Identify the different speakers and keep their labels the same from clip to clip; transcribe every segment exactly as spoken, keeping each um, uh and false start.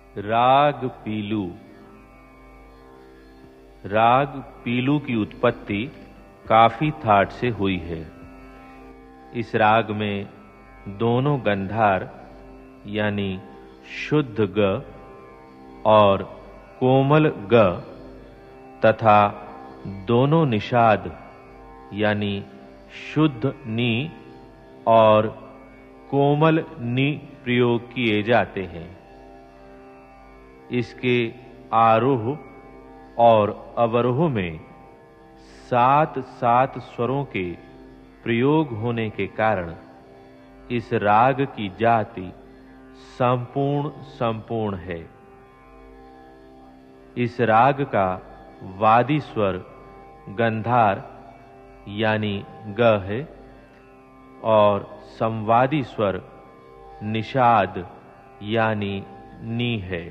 Speaker 1: राग पीलू। राग पीलू की उत्पत्ति काफी थाट से हुई है। इस राग में दोनों गंधार यानी शुद्ध ग और कोमल ग तथा दोनों निषाद यानी शुद्ध नी और कोमल नी प्रयोग किए जाते हैं। इसके आरोह और अवरोह में सात सात स्वरों के प्रयोग होने के कारण इस राग की जाति संपूर्ण संपूर्ण है। इस राग का वादी स्वर गंधार यानी ग है और संवादी स्वर निषाद यानी नी है।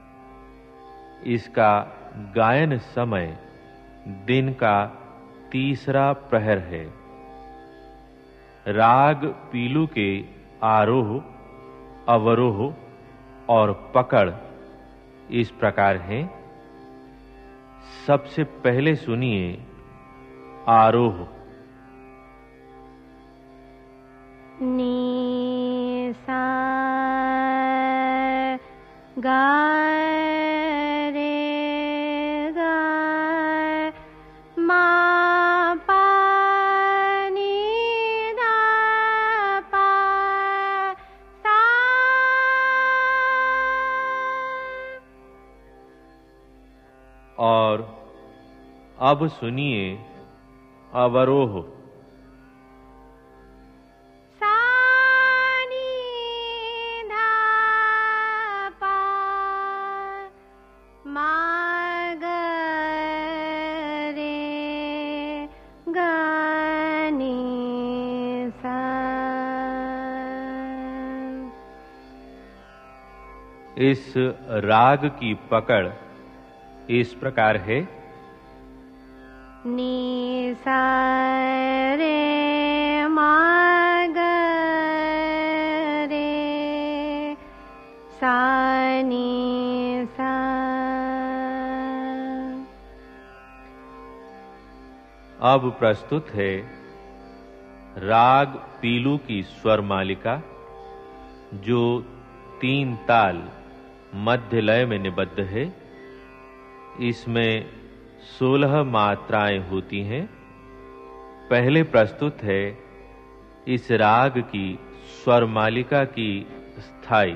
Speaker 1: इसका गायन समय दिन का तीसरा प्रहर है। राग पीलू के आरोह, अवरोह और पकड़ इस प्रकार हैं। सबसे पहले सुनिए आरोह।
Speaker 2: नी सा गा रे गा मा पा नी धा पा सा।
Speaker 1: और अब सुनिए अवरोह। इस राग की पकड़ इस प्रकार है।
Speaker 2: नी सा रे मा ग रे सा नी सा।
Speaker 1: अब प्रस्तुत है राग पीलू की स्वर मालिका, जो तीन ताल मध्य लय में निबद्ध है। इसमें सोलह मात्राएं होती हैं। पहले प्रस्तुत है इस राग की स्वर मालिका की स्थाई।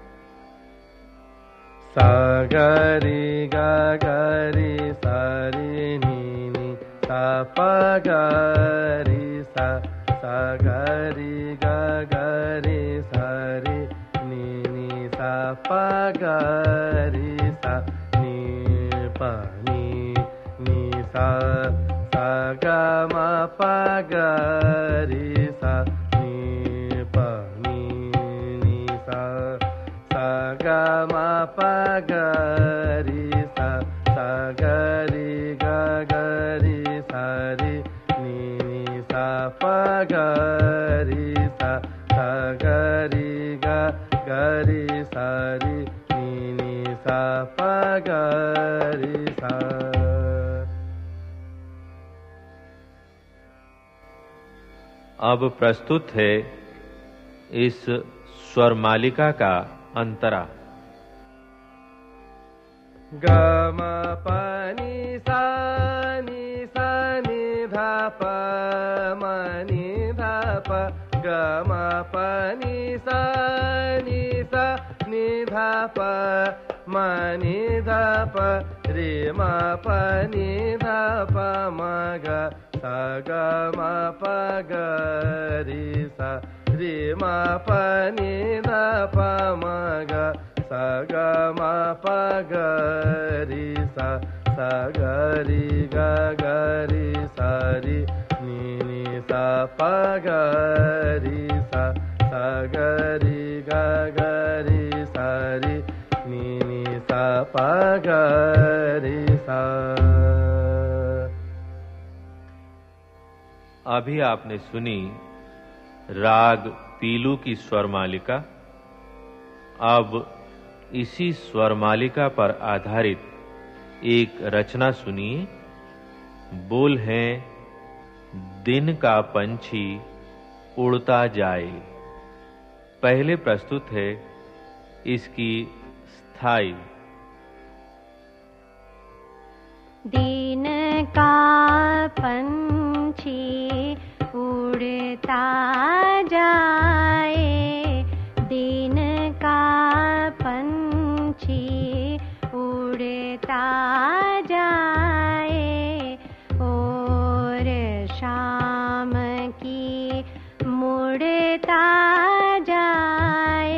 Speaker 3: सा गा रे गा गा रे सा रे नी नी सा पा गा रे सा सा गा रे गा गा रे सा रे नी नी सा पा गा रे सा नी पा नी नी सा सा गा मा पा गा रे सा नी पा नी नी सा सा गा मा पा गा रे सा सा गा रे गा गा रे सा रे नी नी सा पा गा रे सा सा गा रे गा गा रे सा रे नी नी सा पा गा रे सा।
Speaker 1: अब प्रस्तुत है इस स्वर मालिका का अंतरा।
Speaker 3: ग म प नि सा नि सा नि धा प म नि धा प ग म प नि सा नि सा नि धा प म नि धा प रे म प नि धा प म ग सा ग म प ग रे सा रे म प नि धा प म ग सा ग म प ग रे सा सा ग रे ग ग रे सा रे नी नी सा प ग रे सा सा ग रे ग ग रे सा रे नी नी सा प ग रे सा।
Speaker 1: अभी आपने सुनी राग पीलू की स्वर मालिका। अब इसी स्वरमालिका पर आधारित एक रचना सुनिए। बोल हैं दिन का पंछी उड़ता जाए। पहले प्रस्तुत है इसकी स्थाई।
Speaker 2: दिन का पंछी उड़ता जाए, दिन का पंछी उड़ता जाए, और शाम की मुड़ता जाए,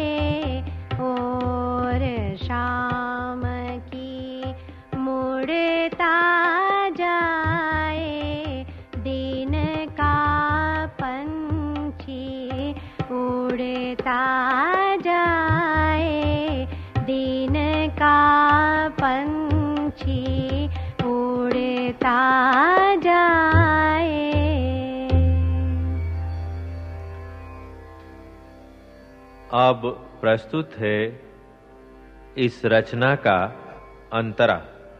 Speaker 2: और शाम की मुड़ता जाए, दिन का पंछी उड़ता जाए, दिन का पंछी उड़ता जाए।
Speaker 1: अब प्रस्तुत है इस रचना का अंतरा।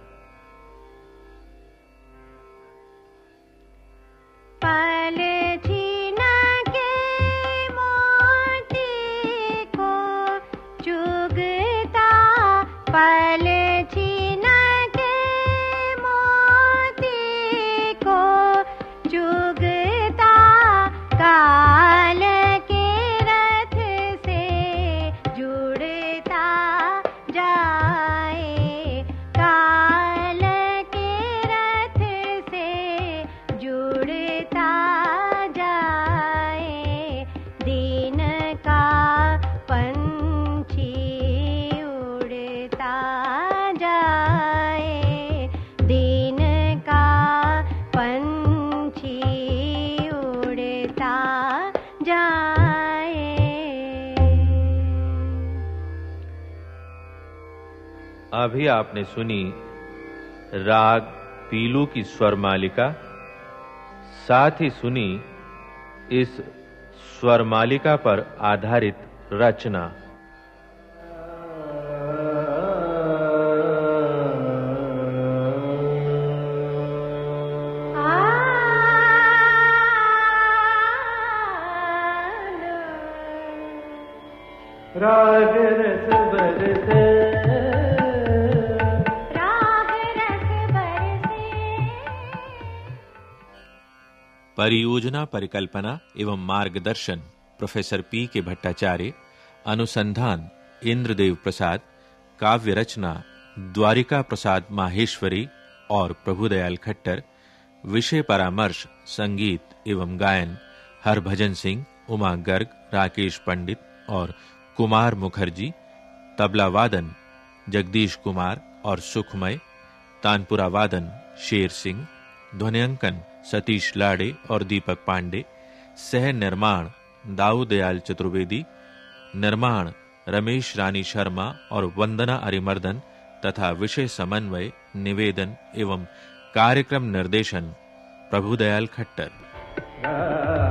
Speaker 2: पल छीन के मोती को चुगता, पल छीन के मोती को चुगता, काल के रथ से जुड़ता जाए, काल के रथ से जुड़ता जाए, दिन का पंछी उड़ता जाए, दिन का पंछी उड़ता जाए।
Speaker 1: अभी आपने सुनी राग पीलू की स्वरमालिका, साथ ही सुनी इस स्वरमालिका पर आधारित रचना।
Speaker 3: राग रस बरसे,
Speaker 2: राग रस बरसे।
Speaker 1: परियोजना परिकल्पना एवं मार्गदर्शन प्रोफेसर पी के भट्टाचार्य। अनुसंधान इंद्रदेव प्रसाद। काव्य रचना द्वारिका प्रसाद माहेश्वरी और प्रभुदयाल खट्टर। विषय परामर्श संगीत एवं गायन हरभजन सिंह, उमा गर्ग, राकेश पंडित और कुमार मुखर्जी। तबला वादन जगदीश कुमार और सुखमय। तानपुरा वादन शेर सिंह। ध्वनियांकन सतीश लाड़े और दीपक पांडे। सह निर्माण दाऊ दयाल चतुर्वेदी। निर्माण रमेश रानी शर्मा और वंदना अरिमर्दन तथा विषय समन्वय, निवेदन एवं कार्यक्रम निर्देशन प्रभुदयाल खट्टर।